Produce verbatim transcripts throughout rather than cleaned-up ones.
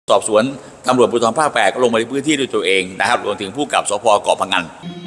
สอบสวนตำรวจภูธรภาคแปดก็ลงมาในพื้นที่ด้วยตัวเองนะครับรวมถึงผู้กำกับสภ.เกาะพะงัน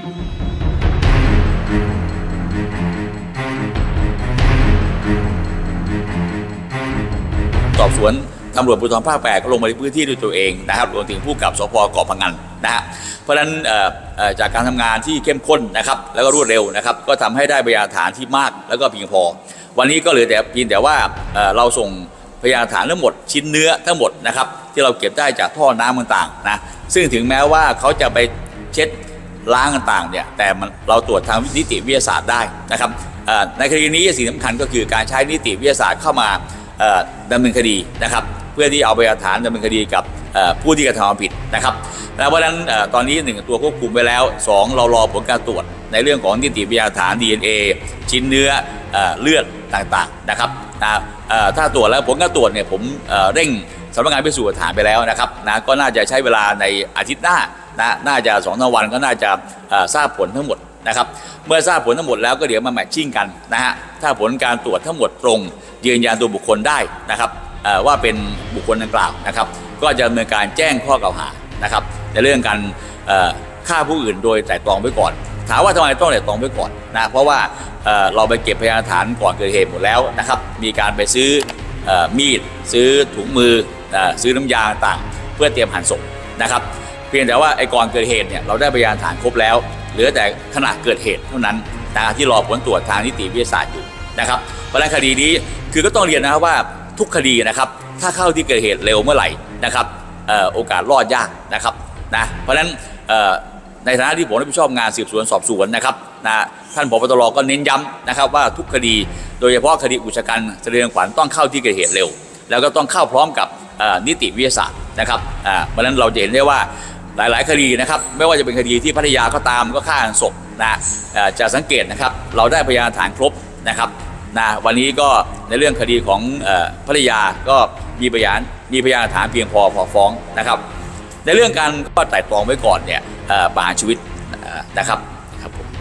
สอบสวนตำรวจภูธรภาคแปดก็ลงมาในพื้นที่ด้วยตัวเองนะครับรวมถึงผู้กำกับสภ.เกาะพะงันนะฮะเพราะฉะนั้นจากการทำงานที่เข้มข้นนะครับแล้วก็รวดเร็วนะครับก็ทำให้ได้พยานฐานที่มากแล้วก็เพียงพอวันนี้ก็เหลือแต่เพียงแต่ว่าเราส่งพยานฐานทั้งหมดชิ้นเนื้อทั้งหมดนะครับที่เราเก็บได้จากท่อน้ำต่างๆนะซึ่งถึงแม้ว่าเขาจะไปเช็ดล้างต่างๆเนี่ยแต่เราตรวจทางนิติวิทยาศาสตร์ได้นะครับในคดีนี้สิ่งสำคัญก็คือการใช้นิติวิทยาศาสตร์เข้ามาดำเนินคดีนะครับเพื่อที่เอาพยานฐานดำเนินคดีกับผู้ที่กระทำความผิดนะครับแล้วเพราะฉะนั้นตอนนี้หนึ่งตัวควบคุมไปแล้วสองเรารอผลการตรวจในเรื่องของนิติวิทยาฐาน ดี เอ็น เอ ชิ้นเนื้อเลือดต่างๆนะครับถ้าตรวจแล้วผลการตรวจเนี่ยผมเร่งสำนักงานพิสูจน์หลักฐานไปแล้วนะครับนะก็น่าจะใช้เวลาในอาทิตย์หน้านะน่าจะสองสามวันก็น่าจะทราบผลทั้งหมดนะครับเมื่อทราบผลทั้งหมดแล้วก็เดี๋ยวมาแมทชิ่งกันนะฮะถ้าผลการตรวจทั้งหมดตรงยืนยันตัวบุคคลได้นะครับว่าเป็นบุคคลดังกล่าวนะครับก็จะดำเนินการแจ้งข้อกล่าวหานะครับในเรื่องการฆ่าผู้อื่นโดยไตร่ตรองไว้ก่อนถามว่าทำไมต้องไตร่ตรองไว้ก่อนนะเพราะว่าเราไปเก็บพยานฐานก่อนเกิดเหตุหมดแล้วนะครับมีการไปซื้อมีดซื้อถุงมือซื้อน้ำยาต่างเพื่อเตรียมหั่นศพนะครับเพียงแต่ว่าไอ้ก่อนเกิดเหตุเนี่ยเราได้พยานฐานครบแล้วเหลือแต่ขณะเกิดเหตุเท่านั้นนะที่รอผลตรวจทางนิติวิทยาศาสตร์อยู่นะครับเพราะฉะนั้นคดีนี้คือก็ต้องเรียนนะครับว่าทุกคดีนะครับถ้าเข้าที่เกิดเหตุเร็วเมื่อไหร่นะครับโอกาสรอดยากนะครับนะเพราะฉะนั้นในฐานะที่ผมรับผิดชอบงานสืบสวนสอบสวนนะครับนะท่านผบ.ตร.ก็เน้นย้ำนะครับว่าทุกคดีโดยเฉพาะคดีอุกชะกันสะเทือนขวัญต้องเข้าที่เกิดเหตุเร็วแล้วก็ต้องเข้าพร้อมกับนิติวิทยาศาสตร์นะครับเพราะฉะนั้นเราจะเห็นได้ว่าหลายๆคดีนะครับไม่ว่าจะเป็นคดีที่พัทยาก็ตามก็ฆ่าศพนะจะสังเกตนะครับเราได้พยานฐานครบนะครับนะวันนี้ก็ในเรื่องคดีของพัทยาก็มีพยานมีพยานฐานเพียงพอพอฟ้องนะครับในเรื่องการก็ไต่ตรองไว้ก่อนเนี่ยประหารชีวิตนะครับครับผม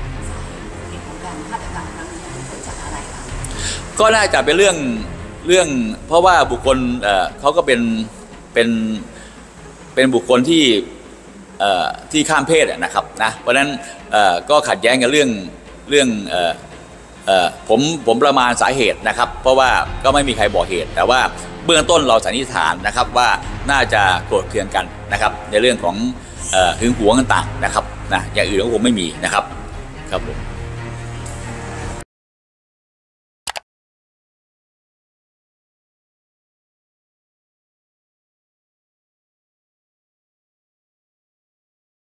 ก็น่าจะเป็นเรื่องเรื่องเพราะว่าบุคคลเขาก็เป็นเป็นเป็นบุคคลที่ที่ข้ามเพศนะครับนะเพราะฉะนั้นก็ขัดแย้งกับเรื่องเรื่องผมผมประมาณสาเหตุนะครับเพราะว่าก็ไม่มีใครบอกเหตุแต่ว่าเบื้องต้นเราสันนิษฐานนะครับว่าน่าจะโกรธเคืองกันนะครับในเรื่องของหึงหวงต่างๆนะครับนะอย่างอื่นก็คงไม่มีนะครับครับผม